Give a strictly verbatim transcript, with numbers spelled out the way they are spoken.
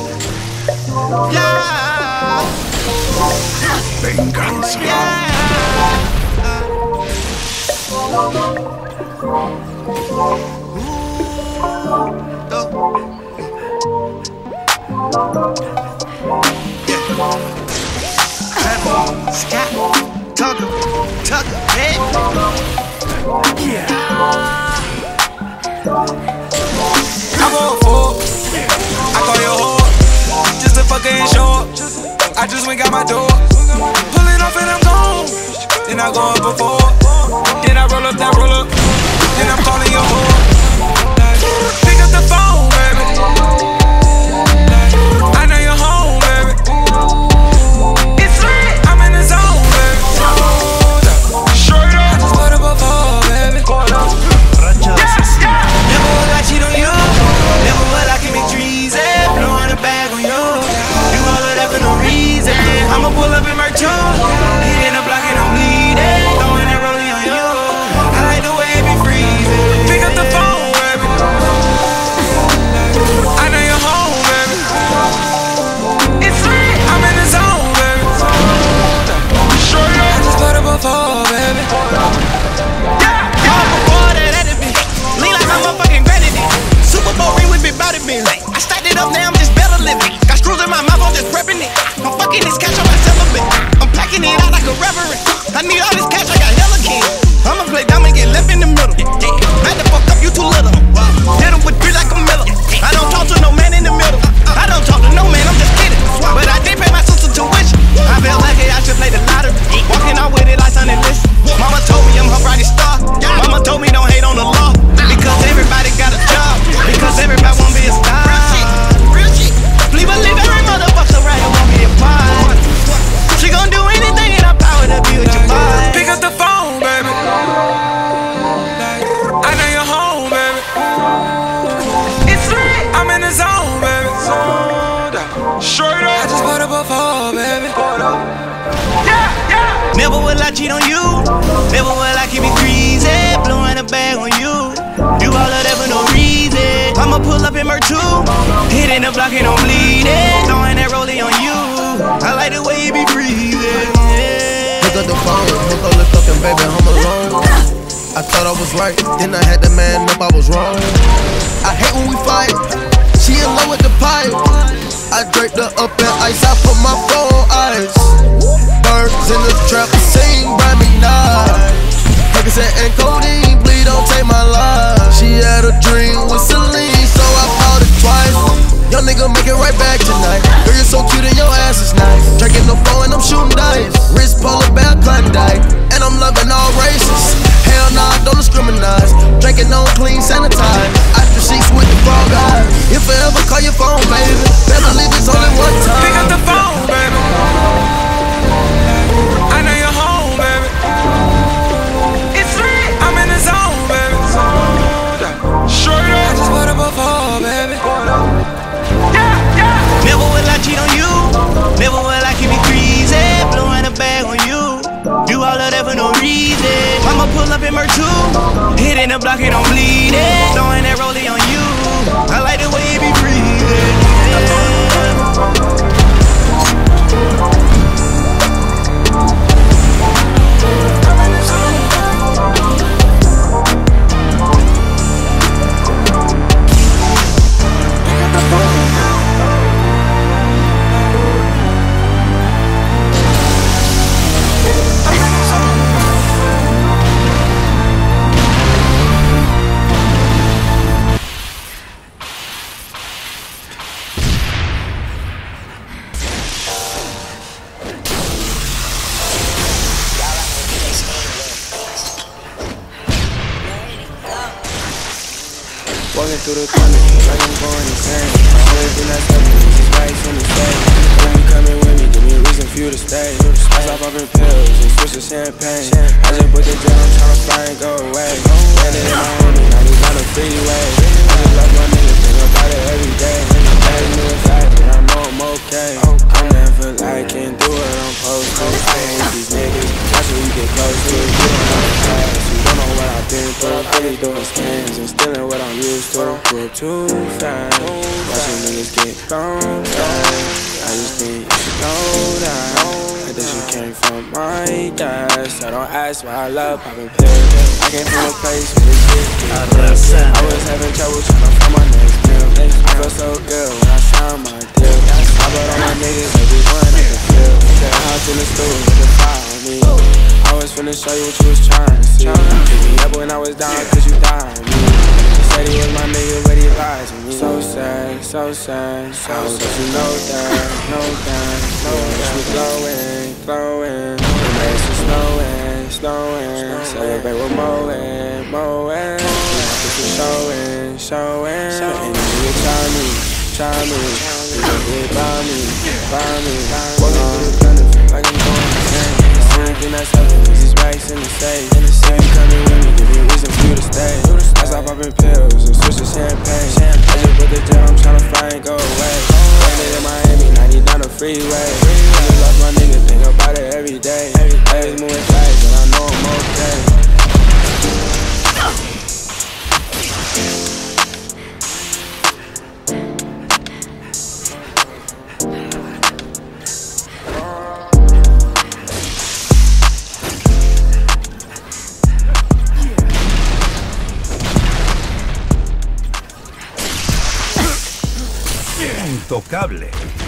Yeah. Venganza. Yeah. Scott, Tucker, Tucker, man. Yeah. I go for I call your whore, just a fucking short. I just went got my door, pulling off and I'm gone. Then I go up before, then I roll up that roll up, then I'm calling your whore. Pick up the phone, baby. I know you're home, baby. It's lit, I'm in the zone, baby. Straight up, I just put up a ball, baby. Never will I cheat on you. Never will I commit treason. Blowing a bag on you. You all of that for no reason. I'ma pull up in my truck, hitting the block and I'm bleeding. Throwing that rolling on you. I like the way it be freezing. Pick up the phone, baby. I know you're home, baby. It's lit, I'm in the zone, baby. Straight up, I just put up a fall, baby. Yeah, all before that at the bitch. Lean like I'm a fucking granite. Super Bowl ring with big body bin. I stacked it up, now I'm just better living. Got screws in my mouth, I'm just prepping it. I'm fucking this cash, I'm a celibate. I'm packing it out like a reverend. I need all this cash, I got hella kids. I'ma play dumb and get left in the middle. Man, the fuck up, you too little. Hit him with three like a Miller. I don't talk to no man in the middle. I don't talk to no man, I'm just kidding. But I did pay my sister tuition. I felt like I should play the lottery. Walking out with it like Sunday list. Mama told me I'm her brightest star. Mama told me don't hate on the law. Because everybody got a job. Because everybody won't be a star. Believe I leave every motherfucker right and won't be a part. She gon' do anything in her power to be with your boy. Pick up the phone, baby. I know you're home, baby. It's lit, I'm in the zone, baby. Straight up, I just put up a fall, baby. Yeah, yeah. Never will I cheat on you. Never will I keep it greasy. Blowing a bag on you. Do all of that for no reason. I'ma pull up in my two, hitting the block and I'm bleeding. Throwing that rollie on you. I like the way you be breathing. Yeah. Pick up the phone, hook up the fucking baby, I'm alone. I thought I was right, then I had to man up, I was wrong. I hate when we fight, she in love with the pipe. I draped her up in ice, I put my phone on ice. Birds in the trap, sing by me nice. Percocet and codeine, please don't take my life. She had a dream with Celine, so I fought it twice. Young nigga make it right back tonight. Girl, you're so cute and your ass is nice. Drinking the phone and I'm shooting dice. Wrist polar bear Klondike, and I'm loving all races. Hell nah, don't discriminate. Drinking on clean, sanitize. After sheets with the frog eyes. If I ever call your phone, baby, better leave this only one time. Pick up the phone, baby. I know you're home, baby. It's lit, I'm in the zone, baby. Straight up, I just put up a fall, baby. Yeah, yeah. Never will I cheat on you. Never will I keep it greasy. Blowing a bag on you. Do all of that for no reason. I'ma pull up in my two, hitting the block and I'm bleeding. Throwing that rollie on you. I like the way you be breathing. Yeah. Walking through the thunder, like I'm going insane. My hood do not stop me, just right from the stage. When you coming with me, give me a reason for you to stay. I stop popping pills and switch to champagne. I just put the jet on, tryna fly and go away. Landed in Miami, now we on the freeway. I just love my niggas, think about it every day. I ain't new in fact, but I know I'm okay. I'm never liking, do what I'm supposed to. I hate these niggas, that's what we get close to. You don't know the past, you don't know what I've been through. Really doing scams and stealing what I'm used to. Grew up too fast. Watching niggas get thrown down. I just think you should know that. That you came from my dad. So don't ask why I love popping pills. I came from a place where this shit get real. I was having trouble trying to find my next meal. I feel so good when I signed my deal. I brought all my niggas, everyone I could feel. Said I hopped in the stool with the fire on me. I was finna show you what you was trying to see. Pick me up when I was down, cause you died on me. He said he was my nigga, but he lied to me. So sad, so sad, so sad. But you know that, know that, know that we glowing, glowing. The race is slowing, slowing. Celebrate with mowing, mowing. This is showing, showing. And you try me, try me. You don't get by me, by me. Walking through the thunder, feel like I'm going insane. The only thing that's helping is these racks in the safe. See you coming with me, give me a reason for you to stay. I stop popping pills and switch to champagne. I just put the gel, I'm tryna fly and go away. Landed in Miami, ninety down the freeway. I just lost my nigga, think about it every day. Days moving fast, but I know I'm okay. Intocable.